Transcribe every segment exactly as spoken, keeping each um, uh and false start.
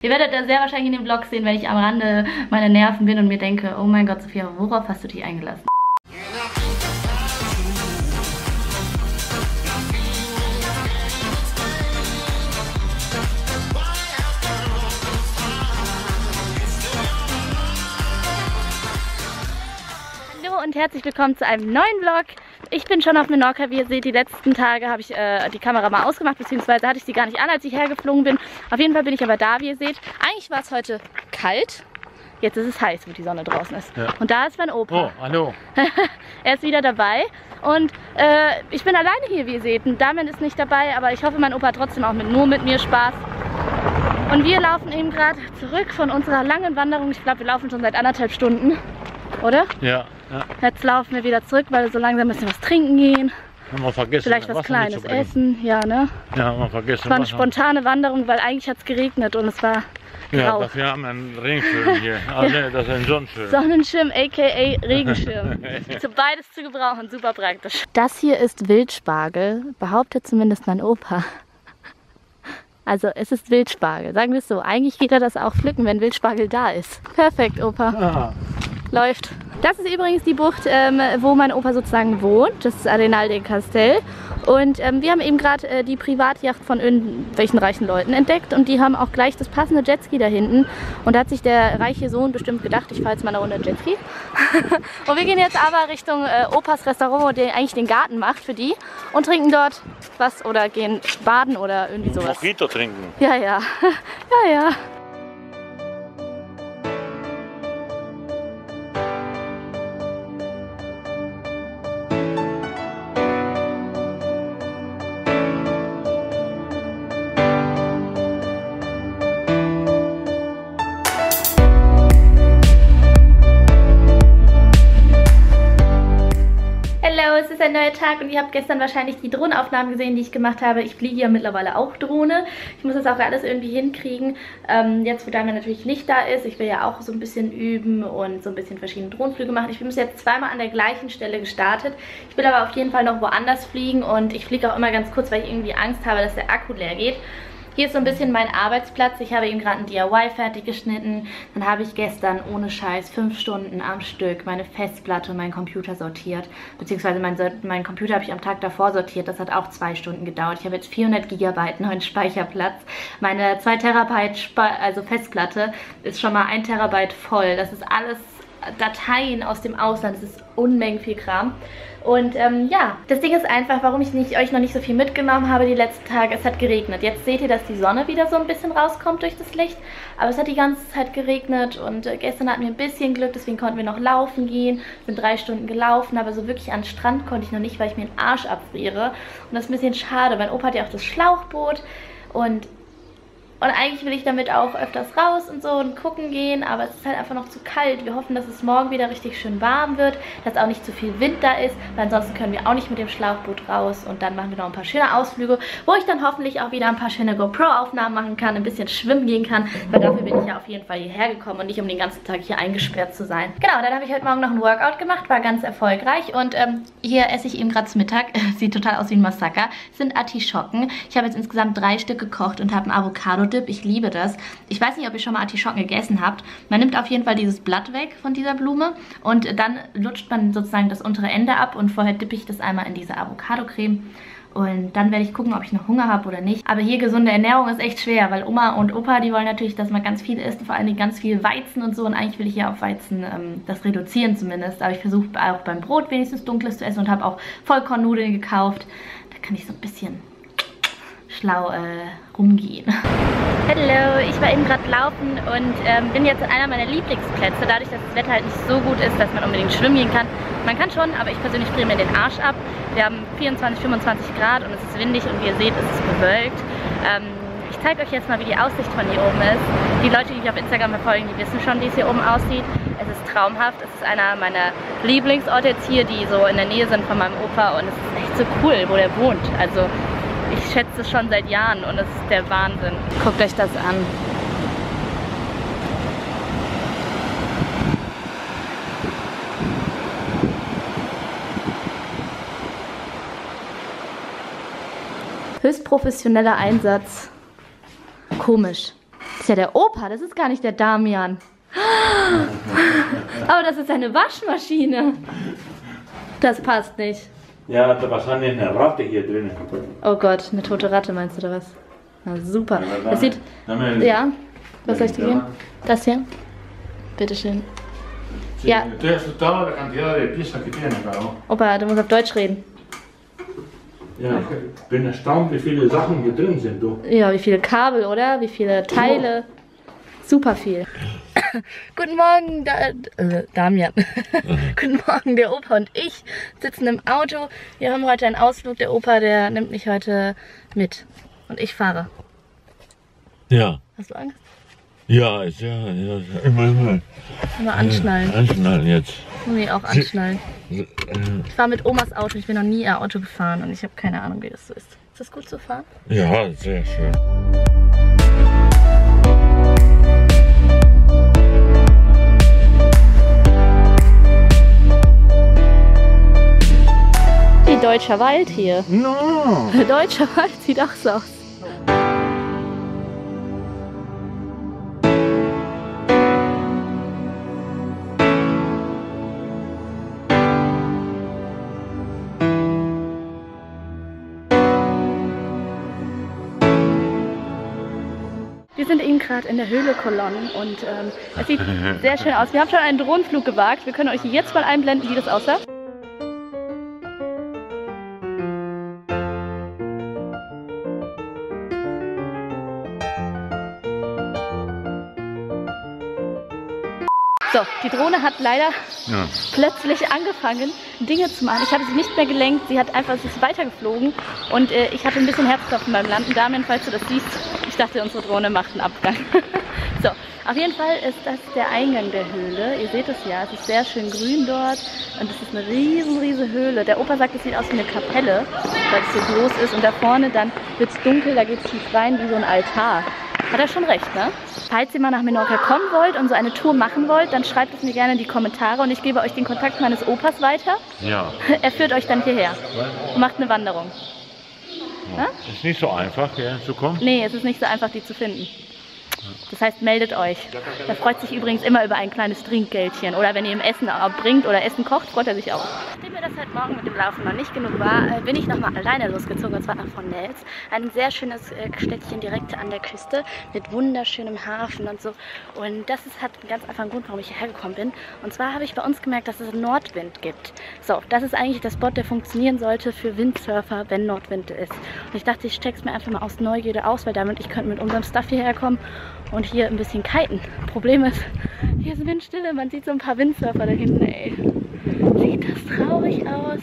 Ihr werdet das sehr wahrscheinlich in dem Vlog sehen, wenn ich am Rande meiner Nerven bin und mir denke, oh mein Gott, Sophia, worauf hast du dich eingelassen? Und herzlich willkommen zu einem neuen Vlog. Ich bin schon auf Menorca, wie ihr seht. Die letzten Tage habe ich äh, die Kamera mal ausgemacht, beziehungsweise hatte ich sie gar nicht an, als ich hergeflogen bin. Auf jeden Fall bin ich aber da, wie ihr seht. Eigentlich war es heute kalt. Jetzt ist es heiß, wo die Sonne draußen ist. Ja. Und da ist mein Opa. Oh, hallo. Er ist wieder dabei. Und äh, ich bin alleine hier, wie ihr seht. Und Damian ist nicht dabei, aber ich hoffe, mein Opa hat trotzdem auch mit, nur mit mir Spaß. Und wir laufen eben gerade zurück von unserer langen Wanderung. Ich glaube, wir laufen schon seit anderthalb Stunden. Oder? Ja, ja. Jetzt laufen wir wieder zurück, weil wir so langsam ein bisschen was trinken gehen. Haben wir vergessen, vielleicht was Kleines essen. Ja, ne? Ja, haben wir vergessen. Es war eine spontane Wanderung, weil eigentlich hat es geregnet und es war grau. Ja, dafür haben wir einen Regenschirm hier. Also, ja. Das ist ein Sonnenschirm. Sonnenschirm, aka Regenschirm. Zu beides zu gebrauchen, super praktisch. Das hier ist Wildspargel, behauptet zumindest mein Opa. Also es ist Wildspargel, sagen wir es so. Eigentlich geht er das auch pflücken, wenn Wildspargel da ist. Perfekt, Opa. Aha. Läuft. Das ist übrigens die Bucht, ähm, wo mein Opa sozusagen wohnt. Das ist Arenal de Castell. Und ähm, wir haben eben gerade äh, die Privatjacht von irgendwelchen reichen Leuten entdeckt. Und die haben auch gleich das passende Jetski da hinten. Und da hat sich der reiche Sohn bestimmt gedacht, ich fahre jetzt mal eine Runde Jetski. Und wir gehen jetzt aber Richtung äh, Opas Restaurant, wo der eigentlich den Garten macht für die. Und trinken dort was oder gehen baden oder irgendwie sowas. Mojito trinken. Ja, ja. Ja, ja. Es ist ein neuer Tag und ihr habt gestern wahrscheinlich die Drohnenaufnahmen gesehen, die ich gemacht habe. Ich fliege ja mittlerweile auch Drohne. Ich muss das auch alles irgendwie hinkriegen. Ähm, jetzt, wo Damian natürlich nicht da ist, ich will ja auch so ein bisschen üben und so ein bisschen verschiedene Drohnenflüge machen. Ich bin bis jetzt zweimal an der gleichen Stelle gestartet. Ich will aber auf jeden Fall noch woanders fliegen und ich fliege auch immer ganz kurz, weil ich irgendwie Angst habe, dass der Akku leer geht. Hier ist so ein bisschen mein Arbeitsplatz. Ich habe eben gerade ein D I Y fertig geschnitten. Dann habe ich gestern ohne Scheiß fünf Stunden am Stück meine Festplatte und meinen Computer sortiert. Beziehungsweise mein, mein Computer habe ich am Tag davor sortiert. Das hat auch zwei Stunden gedauert. Ich habe jetzt vierhundert Gigabyte neuen Speicherplatz. Meine zwei Terabyte Spe also Festplatte ist schon mal ein Terabyte voll. Das ist alles Dateien aus dem Ausland. Das ist Unmengen viel Kram. Und ähm, ja, das Ding ist einfach, warum ich nicht, euch noch nicht so viel mitgenommen habe die letzten Tage. Es hat geregnet. Jetzt seht ihr, dass die Sonne wieder so ein bisschen rauskommt durch das Licht. Aber es hat die ganze Zeit geregnet und äh, gestern hatten wir ein bisschen Glück, deswegen konnten wir noch laufen gehen. Sind drei Stunden gelaufen, aber so wirklich an den Strand konnte ich noch nicht, weil ich mir den Arsch abfriere. Und das ist ein bisschen schade. Mein Opa hat ja auch das Schlauchboot und... Und eigentlich will ich damit auch öfters raus und so und gucken gehen, aber es ist halt einfach noch zu kalt. Wir hoffen, dass es morgen wieder richtig schön warm wird, dass auch nicht zu viel Wind da ist, weil ansonsten können wir auch nicht mit dem Schlauchboot raus. Und dann machen wir noch ein paar schöne Ausflüge, wo ich dann hoffentlich auch wieder ein paar schöne GoPro-Aufnahmen machen kann, ein bisschen schwimmen gehen kann, weil dafür bin ich ja auf jeden Fall hierher gekommen und nicht um den ganzen Tag hier eingesperrt zu sein. Genau, dann habe ich heute Morgen noch ein Workout gemacht, war ganz erfolgreich und ähm, hier esse ich eben gerade zu Mittag, sieht total aus wie ein Massaker, sind Artischocken. Ich habe jetzt insgesamt drei Stück gekocht und habe einen Avocado-Dip. Ich liebe das. Ich weiß nicht, ob ihr schon mal Artischocken gegessen habt. Man nimmt auf jeden Fall dieses Blatt weg von dieser Blume und dann lutscht man sozusagen das untere Ende ab und vorher dippe ich das einmal in diese Avocado-Creme. Und dann werde ich gucken, ob ich noch Hunger habe oder nicht. Aber hier gesunde Ernährung ist echt schwer, weil Oma und Opa, die wollen natürlich, dass man ganz viel isst, vor allem ganz viel Weizen und so. Und eigentlich will ich ja auf Weizen ähm, das reduzieren zumindest. Aber ich versuche auch beim Brot wenigstens Dunkles zu essen und habe auch Vollkornnudeln gekauft. Da kann ich so ein bisschen schlau äh, rumgehen. Hallo, ich war eben gerade laufen und ähm, bin jetzt an einer meiner Lieblingsplätze, dadurch, dass das Wetter halt nicht so gut ist, dass man unbedingt schwimmen gehen kann. Man kann schon, aber ich persönlich friere mir den Arsch ab. Wir haben vierundzwanzig, fünfundzwanzig Grad und es ist windig und wie ihr seht, ist es bewölkt. Ähm, ich zeige euch jetzt mal, wie die Aussicht von hier oben ist. Die Leute, die mich auf Instagram verfolgen, die wissen schon, wie es hier oben aussieht. Es ist traumhaft. Es ist einer meiner Lieblingsorte jetzt hier, die so in der Nähe sind von meinem Opa und es ist echt so cool, wo der wohnt. Also ich schätze es schon seit Jahren und es ist der Wahnsinn. Guckt euch das an. Höchst professioneller Einsatz. Komisch. ist ja der Opa, das ist gar nicht der Damian. Aber das ist eine Waschmaschine. Das passt nicht. Ja, da war wahrscheinlich eine Ratte hier drin. Oh Gott, eine tote Ratte meinst du oder was? Na super. Ja, Das sieht... Ja, was soll ich dir geben? Das hier? Bitteschön. Sí, Ja. Estoy asustado de la cantidad de piezas que tiene, claro. Opa, du musst auf Deutsch reden. Ja, ich bin erstaunt, wie viele Sachen hier drin sind, du. Ja, wie viele Kabel, oder? Wie viele Teile. Super viel. Guten Morgen, da, äh, Damian. Guten Morgen, der Opa und ich sitzen im Auto. Wir haben heute einen Ausflug. Der Opa, der nimmt mich heute mit. Und ich fahre. Ja. Hast du Angst? Ja, ist ja, ja, immer, immer. Immer anschnallen. Ja, anschnallen jetzt. Nee, auch anschnallen. Äh, Ich fahre mit Omas Auto. Ich bin noch nie ihr Auto gefahren und ich habe keine Ahnung, wie das so ist. Ist das gut zu fahren? Ja, sehr schön. Wie deutscher Wald hier. No. Deutscher Wald sieht auch so aus. Wir sind eben gerade in der Höhle Kolonnen und ähm, es sieht sehr schön aus. Wir haben schon einen Drohnenflug gewagt. Wir können euch jetzt mal einblenden, wie das aussah. So, die Drohne hat leider Ja. plötzlich angefangen, Dinge zu machen. Ich habe sie nicht mehr gelenkt, sie hat einfach sich weitergeflogen und äh, ich hatte ein bisschen Herzklopfen beim Landen. Damian, falls du das siehst, ich dachte, unsere Drohne macht einen Abgang. So, auf jeden Fall ist das der Eingang der Höhle. Ihr seht es ja, es ist sehr schön grün dort und es ist eine riesen, riesen Höhle. Der Opa sagt, es sieht aus wie eine Kapelle, weil es so groß ist und da vorne dann wird es dunkel, da geht es tief rein wie so ein Altar. Hat er schon recht, ne? Falls ihr mal nach Menorca kommen wollt und so eine Tour machen wollt, dann schreibt es mir gerne in die Kommentare und ich gebe euch den Kontakt meines Opas weiter. Ja. Er führt euch dann hierher und macht eine Wanderung. Ja. Ist nicht so einfach, hier zu kommen. Nee, es ist nicht so einfach, die zu finden. Das heißt, meldet euch. Er freut sich übrigens immer über ein kleines Trinkgeldchen. Oder wenn ihr ihm Essen bringt oder Essen kocht, freut er sich auch. Nachdem mir das heute Morgen mit dem Laufen noch nicht genug war, bin ich nochmal alleine losgezogen, und zwar nach Fornells. Ein sehr schönes Städtchen direkt an der Küste mit wunderschönem Hafen und so. Und das ist, hat einen ganz einfachen Grund, warum ich hierher gekommen bin. Und zwar habe ich bei uns gemerkt, dass es einen Nordwind gibt. So, das ist eigentlich der Spot, der funktionieren sollte für Windsurfer, wenn Nordwind ist. Und ich dachte, ich check's mir einfach mal aus Neugierde aus, weil damit ich könnte mit unserem Stuff hierher kommen und hier ein bisschen kiten. Problem ist, hier ist Windstille, man sieht so ein paar Windsurfer da hinten, ey. Sieht das traurig aus?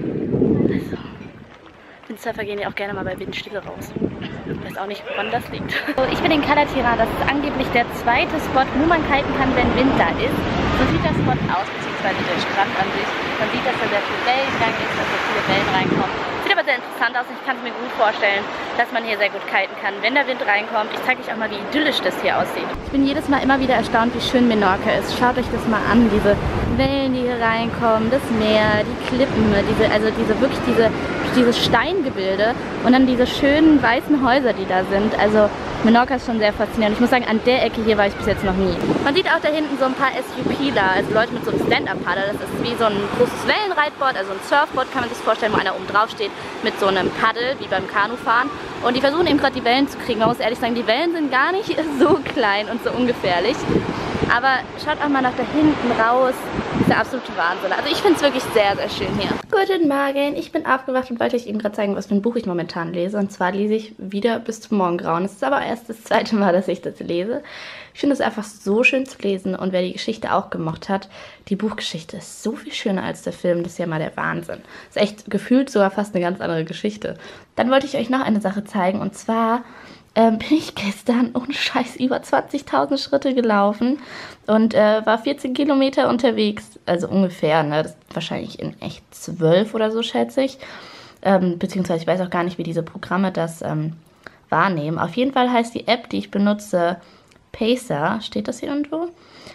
Also, Windsurfer gehen ja auch gerne mal bei Windstille raus. Ich weiß auch nicht, woran das liegt. So, ich bin in Calatirra, das ist angeblich der zweite Spot, wo man kiten kann, wenn Wind da ist. So sieht das Spot aus, beziehungsweise der Strand an sich. Man sieht, dass da sehr viel Wellengang ist, dass da viele Wellen reinkommen. Sieht aber sehr interessant aus und ich kann es mir gut vorstellen, dass man hier sehr gut kiten kann, wenn der Wind reinkommt. Ich zeige euch auch mal, wie idyllisch das hier aussieht. Ich bin jedes Mal immer wieder erstaunt, wie schön Menorca ist. Schaut euch das mal an, diese Wellen, die hier reinkommen, das Meer, die Klippen, diese, also diese wirklich diese, diese Steingebilde und dann diese schönen weißen Häuser, die da sind. Also Menorca ist schon sehr faszinierend. Ich muss sagen, an der Ecke hier war ich bis jetzt noch nie. Man sieht auch da hinten so ein paar S U P da, also Leute mit so einem Stand-Up-Paddle. Das ist wie so ein großes Wellenreitboard, also ein Surfboard kann man sich vorstellen, wo einer oben drauf steht mit so einem Paddel, wie beim Kanufahren. Und die versuchen eben gerade die Wellen zu kriegen. Man muss ehrlich sagen, die Wellen sind gar nicht so klein und so ungefährlich. Aber schaut auch mal nach da hinten raus. Das ist der absolute Wahnsinn. Also ich finde es wirklich sehr, sehr schön hier. Guten Morgen, ich bin aufgewacht und wollte euch eben gerade zeigen, was für ein Buch ich momentan lese. Und zwar lese ich wieder bis zum Morgengrauen. Es ist aber erst das zweite Mal, dass ich das lese. Ich finde es einfach so schön zu lesen. Und wer die Geschichte auch gemocht hat, die Buchgeschichte ist so viel schöner als der Film. Das ist ja mal der Wahnsinn. Ist echt gefühlt sogar fast eine ganz andere Geschichte. Dann wollte ich euch noch eine Sache zeigen. Und zwar ähm, bin ich gestern ohne Scheiß über zwanzigtausend Schritte gelaufen und äh, war vierzehn Kilometer unterwegs, also ungefähr, ne? Das ist wahrscheinlich in echt zwölf oder so, schätze ich. Ähm, beziehungsweise ich weiß auch gar nicht, wie diese Programme das ähm, wahrnehmen. Auf jeden Fall heißt die App, die ich benutze, Pacer. Steht das hier irgendwo?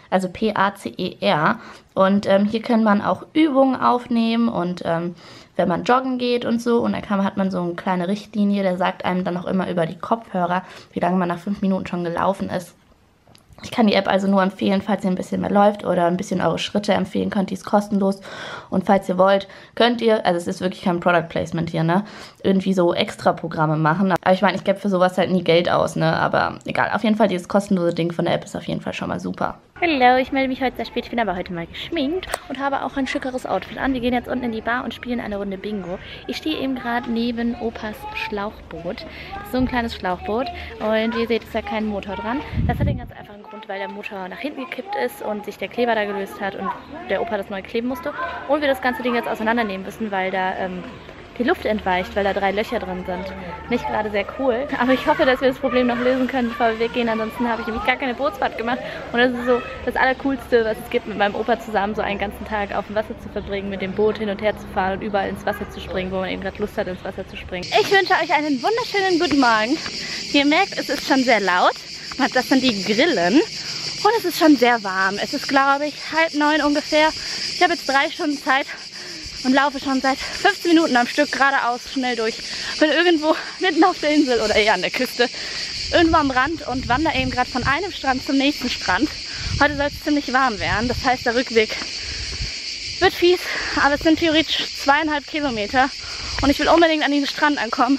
also P A C E R. Und ähm, hier kann man auch Übungen aufnehmen und ähm, wenn man joggen geht und so. Und dann kann, hat man so eine kleine Richtlinie, der sagt einem dann auch immer über die Kopfhörer, wie lange man nach fünf Minuten schon gelaufen ist. Ich kann die App also nur empfehlen, falls ihr ein bisschen mehr läuft oder ein bisschen eure Schritte empfehlen könnt. Die ist kostenlos. Und falls ihr wollt, könnt ihr, also es ist wirklich kein Product Placement hier, ne, irgendwie so extra Programme machen. Aber ich meine, ich gebe für sowas halt nie Geld aus, ne, aber egal. Auf jeden Fall, dieses kostenlose Ding von der App ist auf jeden Fall schon mal super. Hallo, ich melde mich heute sehr spät. Ich bin aber heute mal geschminkt und habe auch ein schickeres Outfit an. Wir gehen jetzt unten in die Bar und spielen eine Runde Bingo. Ich stehe eben gerade neben Opas Schlauchboot. Das ist so ein kleines Schlauchboot und wie ihr seht, ist da kein Motor dran. Das hat den ganz einfachen Grund, weil der Motor nach hinten gekippt ist und sich der Kleber da gelöst hat und der Opa das neu kleben musste. Und wir das ganze Ding jetzt auseinandernehmen müssen, weil da ähm, die Luft entweicht, weil da drei Löcher drin sind. Nicht gerade sehr cool, aber ich hoffe, dass wir das Problem noch lösen können, bevor wir weggehen. Ansonsten habe ich nämlich gar keine Bootsfahrt gemacht und das ist so das Allercoolste, was es gibt, mit meinem Opa zusammen so einen ganzen Tag auf dem Wasser zu verbringen, mit dem Boot hin und her zu fahren und überall ins Wasser zu springen, wo man eben gerade Lust hat, ins Wasser zu springen. Ich wünsche euch einen wunderschönen guten Morgen. Wie ihr merkt, es ist schon sehr laut. Das sind die Grillen und es ist schon sehr warm. Es ist, glaube ich, halb neun ungefähr. Ich habe jetzt drei Stunden Zeit und laufe schon seit fünfzehn Minuten am Stück geradeaus schnell durch. Bin irgendwo mitten auf der Insel oder eher an der Küste, irgendwo am Rand und wandere eben gerade von einem Strand zum nächsten Strand. Heute soll es ziemlich warm werden, das heißt der Rückweg wird fies, aber es sind theoretisch zweieinhalb Kilometer und ich will unbedingt an diesen Strand ankommen,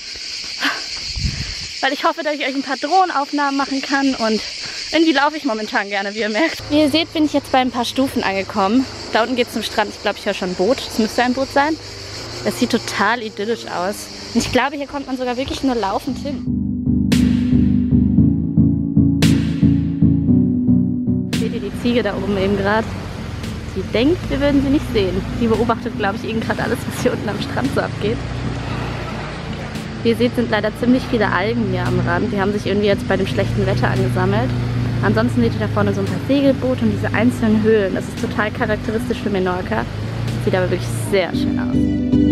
weil ich hoffe, dass ich euch ein paar Drohnenaufnahmen machen kann und irgendwie laufe ich momentan gerne, wie ihr merkt. Wie ihr seht, bin ich jetzt bei ein paar Stufen angekommen. Da unten geht es zum Strand. Ich glaube, ich höre schon ein Boot. Es müsste ein Boot sein. Es sieht total idyllisch aus. Und ich glaube, hier kommt man sogar wirklich nur laufend hin. Seht ihr die Ziege da oben eben gerade? Die denkt, wir würden sie nicht sehen. Die beobachtet, glaube ich, eben gerade alles, was hier unten am Strand so abgeht. Wie ihr seht, sind leider ziemlich viele Algen hier am Rand. Die haben sich irgendwie jetzt bei dem schlechten Wetter angesammelt. Ansonsten seht ihr da vorne so ein paar Segelboote und diese einzelnen Höhlen. Das ist total charakteristisch für Menorca. Sieht aber wirklich sehr schön aus.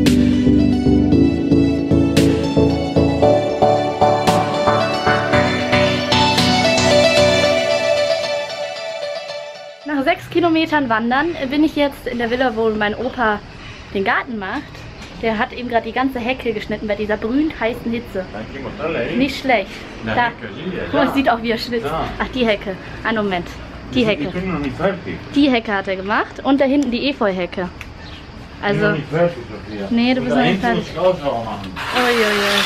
Nach sechs Kilometern Wandern bin ich jetzt in der Villa, wo mein Opa den Garten macht. Der hat eben gerade die ganze Hecke geschnitten bei dieser brühend heißen Hitze. Nicht schlecht. Da. Guck mal, sieht auch, wie er schwitzt. Ach, die Hecke. Einen Moment. Die Hecke. Ich bin noch nicht fertig. Die Hecke hat er gemacht. Und da hinten die Efeu-Hecke. Also. Ich bin noch nicht fertig, Sophia. Nee, du bist noch nicht fertig. Uiuiui.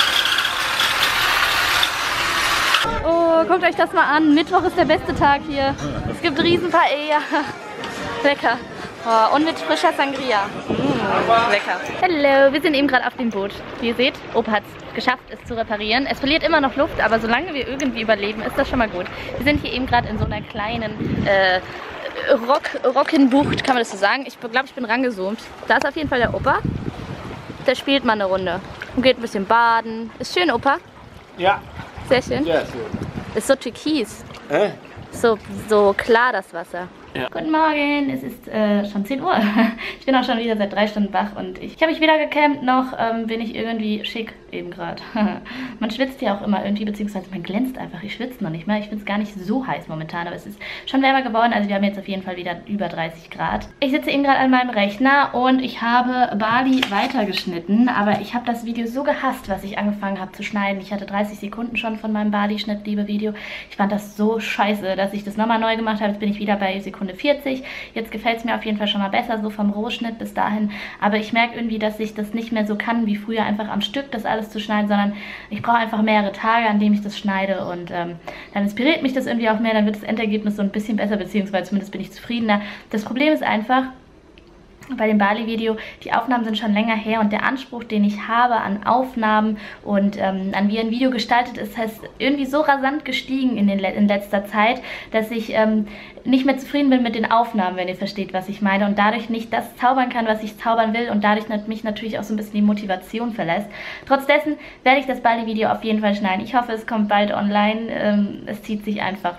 Oh, guckt euch das mal an. Mittwoch ist der beste Tag hier. Es gibt riesen Paella. Lecker. Oh, und mit frischer Sangria. Mmh, lecker. Hallo, wir sind eben gerade auf dem Boot. Wie ihr seht, Opa hat es geschafft, es zu reparieren. Es verliert immer noch Luft, aber solange wir irgendwie überleben, ist das schon mal gut. Wir sind hier eben gerade in so einer kleinen äh, Rock, Rockenbucht, kann man das so sagen. Ich glaube, ich bin rangezoomt. Da ist auf jeden Fall der Opa. Der spielt mal eine Runde und geht ein bisschen baden. Ist schön, Opa? Ja. Sehr schön? Ja, schön. Ist so türkis. Äh? So, so klar das Wasser. Ja. Guten Morgen, es ist äh, schon zehn Uhr. Ich bin auch schon wieder seit drei Stunden wach und ich, ich habe mich weder gecampt, noch ähm, bin ich irgendwie schick eben gerade. Man schwitzt ja auch immer irgendwie, beziehungsweise man glänzt einfach. Ich schwitze noch nicht mehr. Ich finde es gar nicht so heiß momentan, aber es ist schon wärmer geworden. Also wir haben jetzt auf jeden Fall wieder über dreißig Grad. Ich sitze eben gerade an meinem Rechner und ich habe Bali weitergeschnitten, aber ich habe das Video so gehasst, was ich angefangen habe zu schneiden. Ich hatte dreißig Sekunden schon von meinem Bali-Schnitt-Liebe-Video. Ich fand das so scheiße, dass ich das nochmal neu gemacht habe. Jetzt bin ich wieder bei Sekunde vierzig. Jetzt gefällt es mir auf jeden Fall schon mal besser, so vom Rohschnitt bis dahin. Aber ich merke irgendwie, dass ich das nicht mehr so kann, wie früher einfach am Stück das alles zu schneiden, sondern ich brauche einfach mehrere Tage, an denen ich das schneide und ähm, dann inspiriert mich das irgendwie auch mehr, dann wird das Endergebnis so ein bisschen besser, beziehungsweise zumindest bin ich zufriedener. Das Problem ist einfach, bei dem Bali-Video, die Aufnahmen sind schon länger her und der Anspruch, den ich habe an Aufnahmen und ähm, an wie ein Video gestaltet ist, heißt irgendwie so rasant gestiegen in, den, in letzter Zeit, dass ich ähm, nicht mehr zufrieden bin mit den Aufnahmen, wenn ihr versteht, was ich meine, und dadurch nicht das zaubern kann, was ich zaubern will und dadurch mich natürlich auch so ein bisschen die Motivation verlässt. Trotz dessen werde ich das Bali-Video auf jeden Fall schneiden. Ich hoffe, es kommt bald online. Ähm, es zieht sich einfach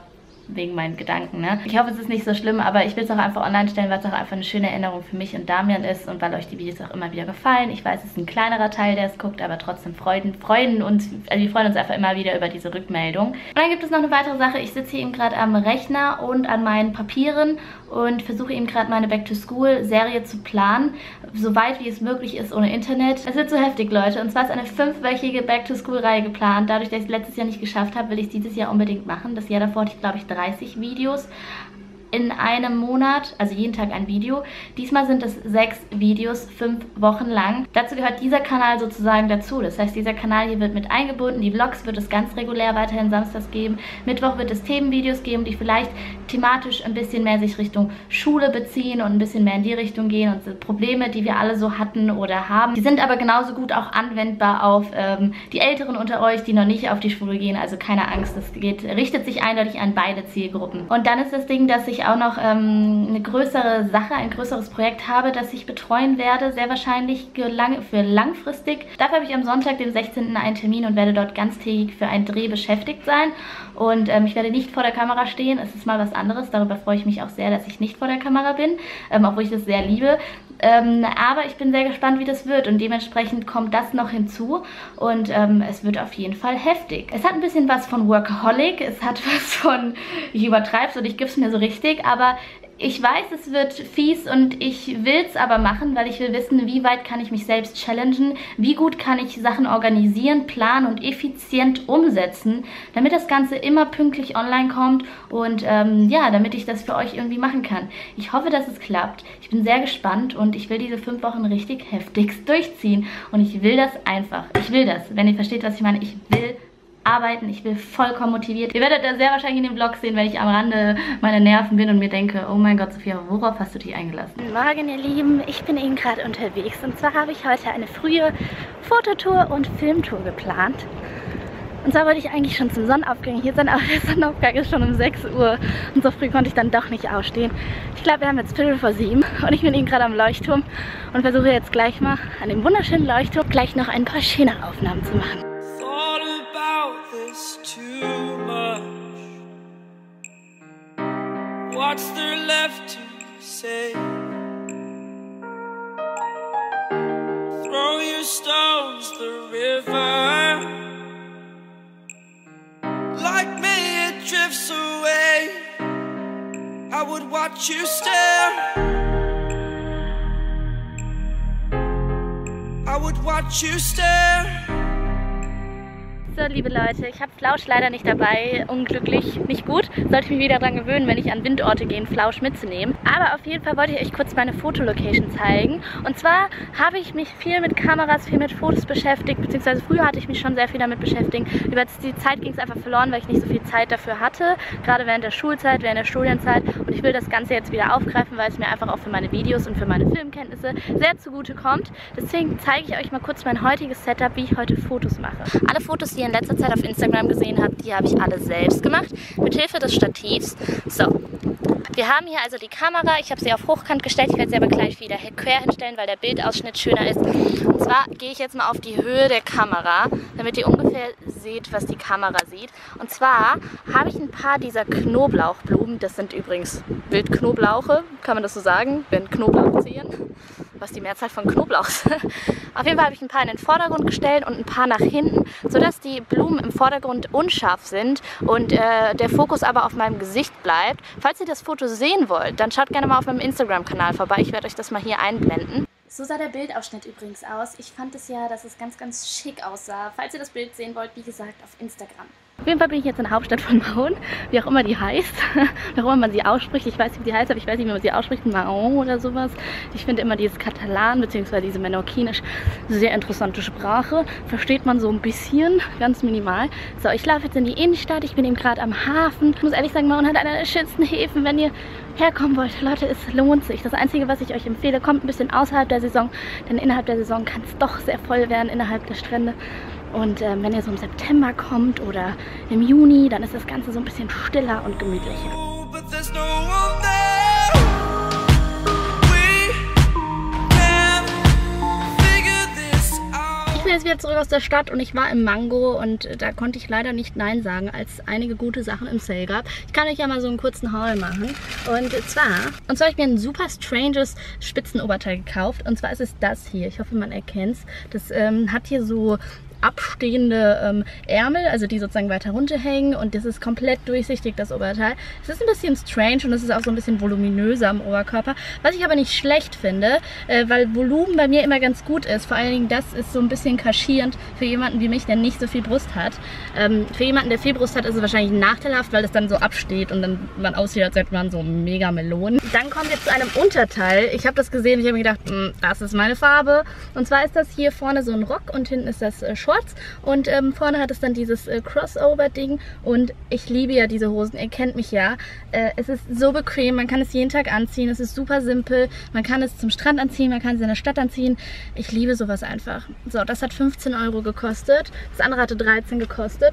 wegen meinen Gedanken, ne? Ich hoffe, es ist nicht so schlimm, aber ich will es auch einfach online stellen, weil es auch einfach eine schöne Erinnerung für mich und Damian ist und weil euch die Videos auch immer wieder gefallen. Ich weiß, es ist ein kleinerer Teil, der es guckt, aber trotzdem freuen, freuen uns, also wir freuen uns einfach immer wieder über diese Rückmeldung. Und dann gibt es noch eine weitere Sache. Ich sitze hier eben gerade am Rechner und an meinen Papieren und versuche eben gerade meine Back-to-School-Serie zu planen, soweit wie es möglich ist ohne Internet. Es wird so heftig, Leute, und zwar ist eine fünfwöchige Back-to-School-Reihe geplant. Dadurch, dass ich es letztes Jahr nicht geschafft habe, will ich es dieses Jahr unbedingt machen. Das Jahr davor hatte ich, glaube ich, dreißig Videos in einem Monat, also jeden Tag ein Video. Diesmal sind es sechs Videos, fünf Wochen lang. Dazu gehört dieser Kanal sozusagen dazu. Das heißt, dieser Kanal hier wird mit eingebunden. Die Vlogs wird es ganz regulär weiterhin samstags geben. Mittwoch wird es Themenvideos geben, die vielleicht thematisch ein bisschen mehr sich Richtung Schule beziehen und ein bisschen mehr in die Richtung gehen und so Probleme, die wir alle so hatten oder haben. Die sind aber genauso gut auch anwendbar auf ähm, die Älteren unter euch, die noch nicht auf die Schule gehen. Also keine Angst, das geht, richtet sich eindeutig an beide Zielgruppen. Und dann ist das Ding, dass ich auch noch ähm, eine größere Sache, ein größeres Projekt habe, das ich betreuen werde, sehr wahrscheinlich für, lang, für langfristig. Dafür habe ich am Sonntag, dem sechzehnten einen Termin und werde dort ganztägig für einen Dreh beschäftigt sein. Und ähm, ich werde nicht vor der Kamera stehen, es ist mal was anderes. Darüber freue ich mich auch sehr, dass ich nicht vor der Kamera bin, ähm, obwohl ich das sehr liebe. Ähm, aber ich bin sehr gespannt, wie das wird und dementsprechend kommt das noch hinzu und ähm, es wird auf jeden Fall heftig. Es hat ein bisschen was von Workaholic, es hat was von, ich übertreib's und ich gebe es mir so richtig, aber ich weiß, es wird fies und ich will es aber machen, weil ich will wissen, wie weit kann ich mich selbst challengen, wie gut kann ich Sachen organisieren, planen und effizient umsetzen, damit das Ganze immer pünktlich online kommt und ähm, ja, damit ich das für euch irgendwie machen kann. Ich hoffe, dass es klappt. Ich bin sehr gespannt und ich will diese fünf Wochen richtig heftigst durchziehen und ich will das einfach. Ich will das, wenn ihr versteht, was ich meine. Ich will arbeiten, ich bin vollkommen motiviert. Ihr werdet das sehr wahrscheinlich in dem Vlog sehen, wenn ich am Rande meiner Nerven bin und mir denke, oh mein Gott, Sophia, worauf hast du dich eingelassen? Guten Morgen, ihr Lieben, ich bin eben gerade unterwegs und zwar habe ich heute eine frühe Fototour und Filmtour geplant. Und zwar wollte ich eigentlich schon zum Sonnenaufgang hier sein, aber der Sonnenaufgang ist schon um sechs Uhr und so früh konnte ich dann doch nicht aufstehen. Ich glaube, wir haben jetzt Viertel vor sieben und ich bin eben gerade am Leuchtturm und versuche jetzt gleich mal an dem wunderschönen Leuchtturm gleich noch ein paar schöne Aufnahmen zu machen. Too much. What's there left to say? Throw your stones the river. Like me it drifts away. I would watch you stare. I would watch you stare. So, liebe Leute, ich habe Flausch leider nicht dabei, unglücklich, nicht gut. Sollte ich mich wieder daran gewöhnen, wenn ich an Windorte gehe, Flausch mitzunehmen. Aber auf jeden Fall wollte ich euch kurz meine Fotolocation zeigen. Und zwar habe ich mich viel mit Kameras, viel mit Fotos beschäftigt, beziehungsweise früher hatte ich mich schon sehr viel damit beschäftigt. Über die Zeit ging es einfach verloren, weil ich nicht so viel Zeit dafür hatte, gerade während der Schulzeit, während der Studienzeit. Und ich will das Ganze jetzt wieder aufgreifen, weil es mir einfach auch für meine Videos und für meine Filmkenntnisse sehr zugute kommt. Deswegen zeige ich euch mal kurz mein heutiges Setup, wie ich heute Fotos mache. Alle Fotos, die ihr in letzter Zeit auf Instagram gesehen habt, die habe ich alle selbst gemacht, mit Hilfe des Stativs. So, wir haben hier also die Kamera, ich habe sie auf Hochkant gestellt, ich werde sie aber gleich wieder quer hinstellen, weil der Bildausschnitt schöner ist. Und zwar gehe ich jetzt mal auf die Höhe der Kamera, damit ihr ungefähr seht, was die Kamera sieht. Und zwar habe ich ein paar dieser Knoblauchblumen, das sind übrigens Wildknoblauche, kann man das so sagen, wenn Knoblauch ziehen, was die Mehrzahl von Knoblauch ist. Auf jeden Fall habe ich ein paar in den Vordergrund gestellt und ein paar nach hinten, sodass die Blumen im Vordergrund unscharf sind und äh, der Fokus aber auf meinem Gesicht bleibt. Falls ihr das Foto sehen wollt, dann schaut gerne mal auf meinem Instagram-Kanal vorbei. Ich werde euch das mal hier einblenden. So sah der Bildausschnitt übrigens aus. Ich fand es ja, dass es ganz, ganz schick aussah. Falls ihr das Bild sehen wollt, wie gesagt, auf Instagram. Auf jeden Fall bin ich jetzt in der Hauptstadt von Mahon, wie auch immer die heißt, wie auch immer man sie ausspricht. Ich weiß nicht, wie die heißt, aber ich weiß nicht, wie man sie ausspricht, Mahon oder sowas. Ich finde immer dieses Katalan bzw. diese Menorquinisch sehr interessante Sprache. Versteht man so ein bisschen, ganz minimal. So, ich laufe jetzt in die Innenstadt, ich bin eben gerade am Hafen. Ich muss ehrlich sagen, Mahon hat einer der schönsten Häfen, wenn ihr herkommen wollt. Leute, es lohnt sich. Das Einzige, was ich euch empfehle, kommt ein bisschen außerhalb der Saison, denn innerhalb der Saison kann es doch sehr voll werden, innerhalb der Strände. Und äh, wenn ihr so im September kommt oder im Juni, dann ist das Ganze so ein bisschen stiller und gemütlicher. Ich will jetzt wieder zurück aus der Stadt und ich war im Mango und da konnte ich leider nicht Nein sagen, als einige gute Sachen im Sale gab. Ich kann euch ja mal so einen kurzen Haul machen. Und zwar, und zwar habe ich mir ein super stranges Spitzenoberteil gekauft. Und zwar ist es das hier. Ich hoffe, man erkennt es. Das ähm, hat hier so abstehende ähm, Ärmel, also die sozusagen weiter runterhängen, und das ist komplett durchsichtig, das Oberteil. Es ist ein bisschen strange und es ist auch so ein bisschen voluminöser am Oberkörper, was ich aber nicht schlecht finde, äh, weil Volumen bei mir immer ganz gut ist. Vor allen Dingen das ist so ein bisschen kaschierend für jemanden wie mich, der nicht so viel Brust hat. Ähm, für jemanden, der viel Brust hat, ist es wahrscheinlich nachteilhaft, weil es dann so absteht und dann man aussieht, als hätte man so mega Melonen. Dann kommen wir zu einem Unterteil. Ich habe das gesehen, ich habe mir gedacht, das ist meine Farbe. Und zwar ist das hier vorne so ein Rock und hinten ist das äh, Shorts. Und ähm, vorne hat es dann dieses äh, Crossover-Ding. Und ich liebe ja diese Hosen, ihr kennt mich ja. Äh, es ist so bequem, man kann es jeden Tag anziehen, es ist super simpel. Man kann es zum Strand anziehen, man kann es in der Stadt anziehen. Ich liebe sowas einfach. So, das hat fünfzehn Euro gekostet. Das andere hatte dreizehn gekostet.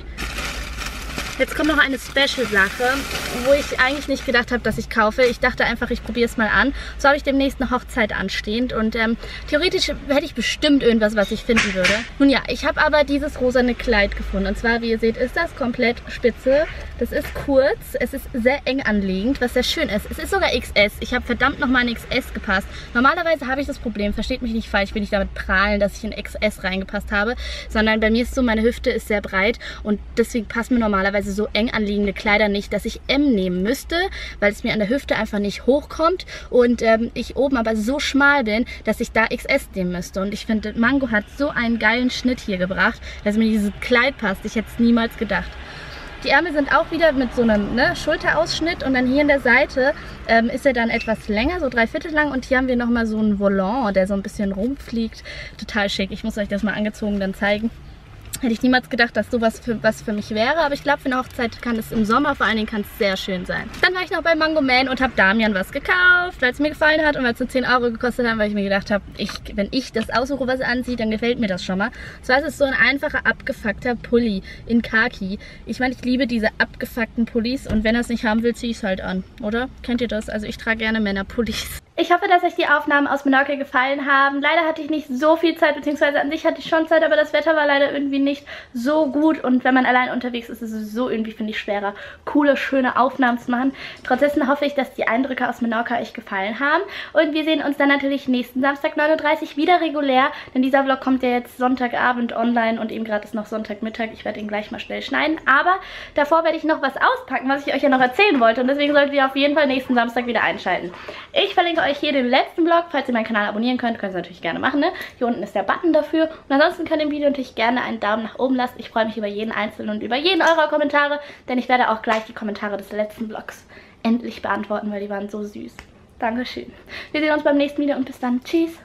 Jetzt kommt noch eine Special-Sache, wo ich eigentlich nicht gedacht habe, dass ich kaufe. Ich dachte einfach, ich probiere es mal an. So habe ich demnächst eine Hochzeit anstehend und ähm, theoretisch hätte ich bestimmt irgendwas, was ich finden würde. Nun ja, ich habe aber dieses rosane Kleid gefunden. Und zwar, wie ihr seht, ist das komplett spitze. Das ist kurz, es ist sehr eng anliegend, was sehr schön ist. Es ist sogar X S. Ich habe verdammt nochmal in X S gepasst. Normalerweise habe ich das Problem, versteht mich nicht falsch, ich will nicht damit prahlen, dass ich in X S reingepasst habe, sondern bei mir ist so, meine Hüfte ist sehr breit und deswegen passen mir normalerweise so eng anliegende Kleider nicht, dass ich M nehmen müsste, weil es mir an der Hüfte einfach nicht hochkommt und ähm, ich oben aber so schmal bin, dass ich da X S nehmen müsste. Und ich finde, Mango hat so einen geilen Schnitt hier gebracht, dass mir dieses Kleid passt. Ich hätte es niemals gedacht. Die Ärmel sind auch wieder mit so einem ne, Schulterausschnitt und dann hier in der Seite ähm, ist er dann etwas länger, so drei Viertel lang, und hier haben wir nochmal so einen Volant, der so ein bisschen rumfliegt. Total schick. Ich muss euch das mal angezogen dann zeigen. Hätte ich niemals gedacht, dass sowas für, was für mich wäre, aber ich glaube, für eine Hochzeit kann es im Sommer vor allen Dingen kann es sehr schön sein. Dann war ich noch bei Mango Man und habe Damian was gekauft, weil es mir gefallen hat und weil es nur zehn Euro gekostet hat, weil ich mir gedacht habe, ich, wenn ich das aussuche, was er anzieht, dann gefällt mir das schon mal. Zwar ist es so ein einfacher, abgefuckter Pulli in Khaki. Ich meine, ich liebe diese abgefuckten Pullis und wenn er es nicht haben will, ziehe ich es halt an, oder? Kennt ihr das? Also ich trage gerne Männerpullis. Ich hoffe, dass euch die Aufnahmen aus Menorca gefallen haben. Leider hatte ich nicht so viel Zeit, beziehungsweise an sich hatte ich schon Zeit, aber das Wetter war leider irgendwie nicht so gut. Und wenn man allein unterwegs ist, ist es so irgendwie, finde ich, schwerer, coole, schöne Aufnahmen zu machen. Trotzdem hoffe ich, dass die Eindrücke aus Menorca euch gefallen haben. Und wir sehen uns dann natürlich nächsten Samstag neun Uhr dreißig wieder regulär. Denn dieser Vlog kommt ja jetzt Sonntagabend online und eben gerade ist noch Sonntagmittag. Ich werde ihn gleich mal schnell schneiden. Aber davor werde ich noch was auspacken, was ich euch ja noch erzählen wollte. Und deswegen solltet ihr auf jeden Fall nächsten Samstag wieder einschalten. Ich verlinke euch hier den letzten Vlog. Falls ihr meinen Kanal abonnieren könnt, könnt ihr es natürlich gerne machen. Ne? Hier unten ist der Button dafür. Und ansonsten könnt ihr dem Video natürlich gerne einen Daumen nach oben lassen. Ich freue mich über jeden einzelnen und über jeden eurer Kommentare, denn ich werde auch gleich die Kommentare des letzten Vlogs endlich beantworten, weil die waren so süß. Dankeschön. Wir sehen uns beim nächsten Video und bis dann. Tschüss.